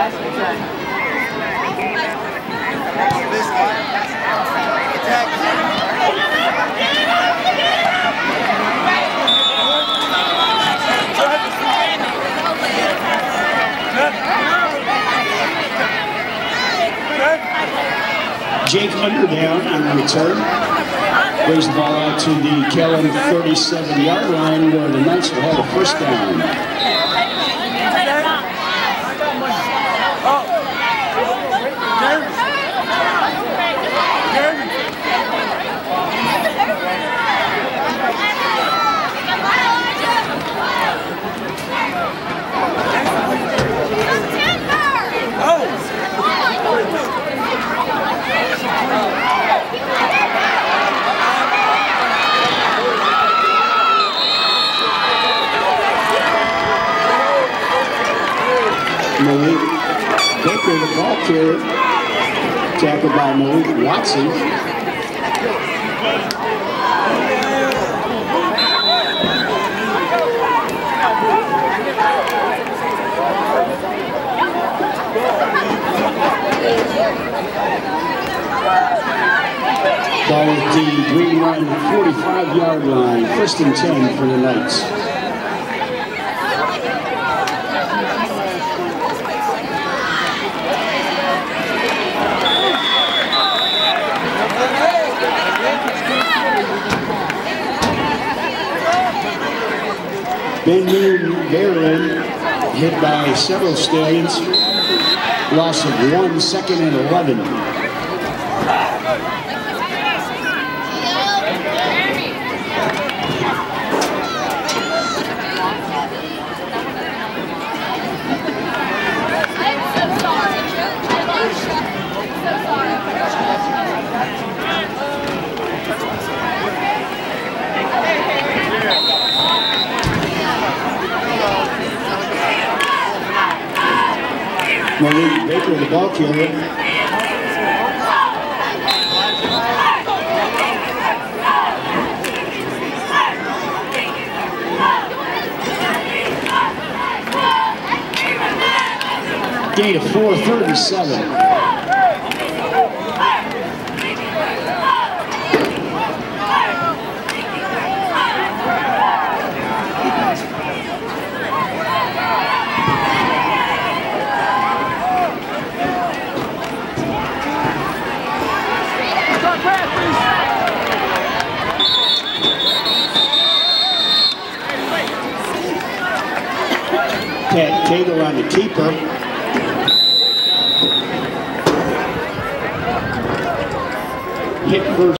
Jake Underdown on the return. Brings the ball out to the Kellam 37-yard line where the Knights will have a first down. Malik Baker, the ball carrier, tackled by Malik Watson. Ball at the green line, 45-yard line, 1st and 10 for the Knights. Ben Baron hit by several Stallions. Loss of 1, 2nd and 11. Malik Baker, the ball carrier. Gain of 4, 3rd and 7. Pat Cagle on the keeper. Hit first.